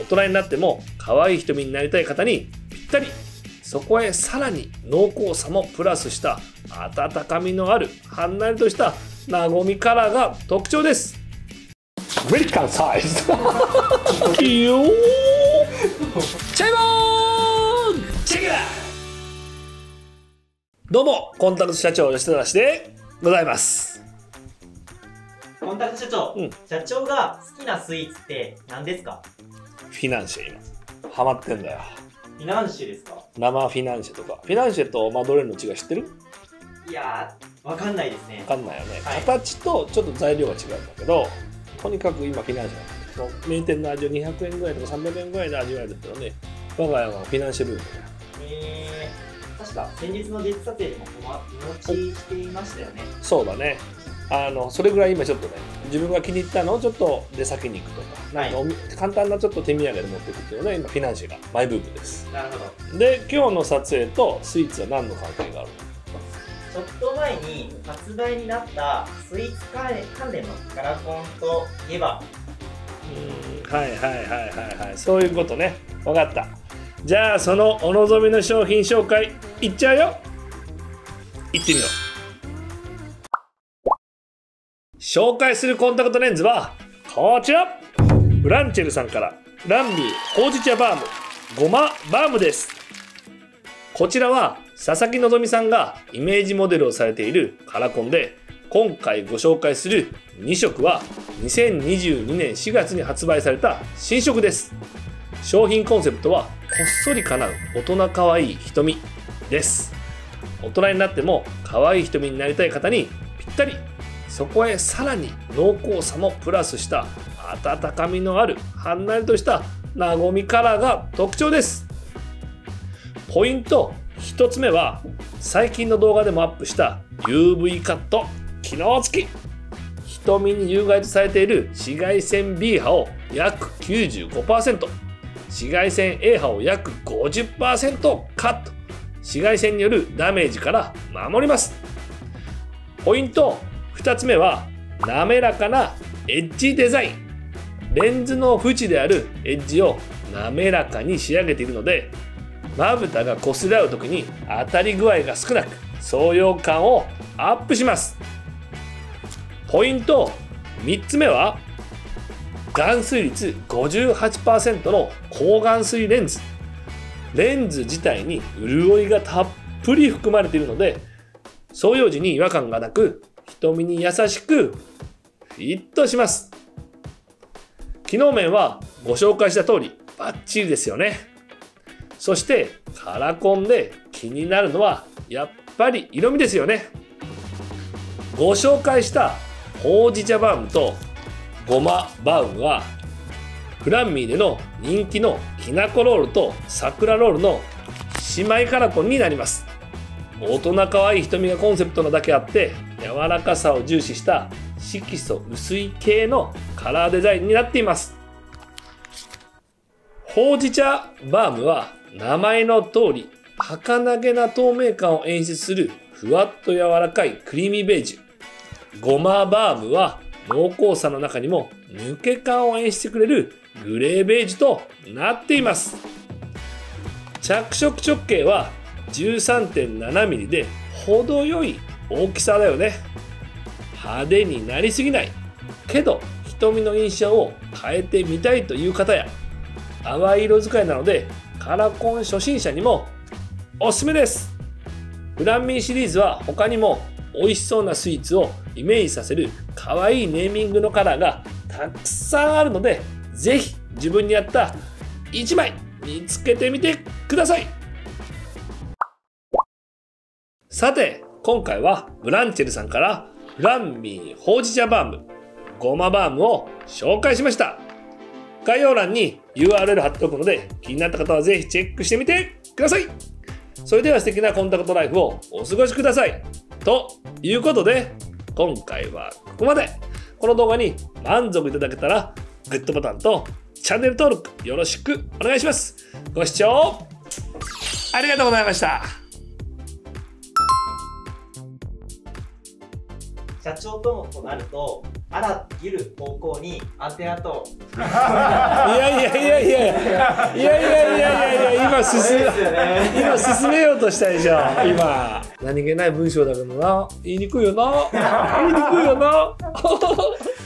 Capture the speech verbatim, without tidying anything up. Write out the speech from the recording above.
人になっても可愛い瞳になりたい方にぴったり。そこへさらに濃厚さもプラスした温かみのあるはんなりとした和みカラーが特徴です。アメリカンサイズキヨーチャイボーンチェケラ。どうもコンタクト社長吉田でございます。 コンタクト社長、うん、社長が好きなスイーツって何ですか？ フィナンシェ。今ハマってんだよ。 フィナンシェですか？ 生フィナンシェとか。フィナンシェとマドレーヌの違い知ってる？ いやー、わかんないですね。 わかんないよね、 はい、 形とちょっと材料が違うんだけど、とにかく今フィナンシェなんだけど、名店の味をにひゃくえんぐらいとかさんびゃくえんぐらいで味わえるっていうのはね、我が家はフィナンシェルームだよ。 えー、確か先日のデータ撮影でもお持ちしていましたよね。 そうだね。あのそれぐらい今ちょっとね、自分が気に入ったのをちょっと出先に行くとか、はい、なんか簡単なちょっと手土産で持っていくっていうのは今フィナンシェがマイブームです。 なるほど。 で、今日の撮影とスイーツは何の関係があるの？ ちょっと前に発売になったスイーツ関連のカラコンといえば、 うーん、はいはいはいはいはい、そういうことね。分かった。じゃあそのお望みの商品紹介いっちゃうよ。いってみよう。紹介するコンタクトレンズはこちら。ブランチェルさんからランミーほうじ茶バームごまバームです。こちらは佐々木希さんがイメージモデルをされているカラコンで、今回ご紹介するにしょくはにせんにじゅうにねんしがつに発売された新色です。商品コンセプトはこっそり叶う大人かわいい瞳です。大人になっても可愛い瞳になりたい方にぴったり。そこへさらに濃厚さもプラスした温かみのあるはんなりとした和みカラーが特徴です。ポイントひとつめは最近の動画でもアップした ユーブイ カット機能付き。瞳に有害とされている紫外線 B 波を約 きゅうじゅうごパーセント、紫外線 A 波を約 ごじゅっパーセント カット。紫外線によるダメージから守ります。ポイントふたつめは滑らかなエッジデザイン。レンズの縁であるエッジを滑らかに仕上げているので、まぶたがこすれ合う時に当たり具合が少なく装用感をアップします。ポイントみっつめは含水率 ごじゅうはちパーセント の高含水レンズ。レンズ自体に潤いがたっぷり含まれているので、装用時に違和感がなく瞳に優しくフィットします。機能面はご紹介した通りバッチリですよね。そしてカラコンで気になるのはやっぱり色味ですよね。ご紹介したほうじ茶バームとごまバームはフランミーでの人気のきなこロールと桜ロールの姉妹カラコンになります。大人かわいい瞳がコンセプトなだけあって柔らかさを重視した色素薄い系のカラーデザインになっています。ほうじ茶バームは名前の通り儚げな透明感を演出するふわっと柔らかいクリーミーベージュ。ごまバームは濃厚さの中にも抜け感を演出してくれるグレーベージュとなっています。着色直径は じゅうさんてんななミリ で程よい大きさだよね。派手になりすぎないけど瞳の印象を変えてみたいという方や、淡い色使いなのでカラコン初心者にもおすすめです。フランミーシリーズは他にも美味しそうなスイーツをイメージさせる可愛いネーミングのカラーがたくさんあるので、ぜひ自分に合ったいちまい見つけてみてください。さて今回はブランチェルさんからフランミーほうじ茶バームごまバームを紹介しました。概要欄に ユーアールエル 貼っておくので、気になった方はぜひチェックしてみてください。それでは素敵なコンタクトライフをお過ごしください。ということで今回はここまで。この動画に満足いただけたらグッドボタンとチャンネル登録よろしくお願いします。ご視聴ありがとうございました。 社長ともとなるとあらゆる方向にアンテナといやいやいやいやいやいやいやいやいやいや今進め、ね、今進めようとしたでしょ今。何気ない文章だけどな、言いにくいよな言いにくいよな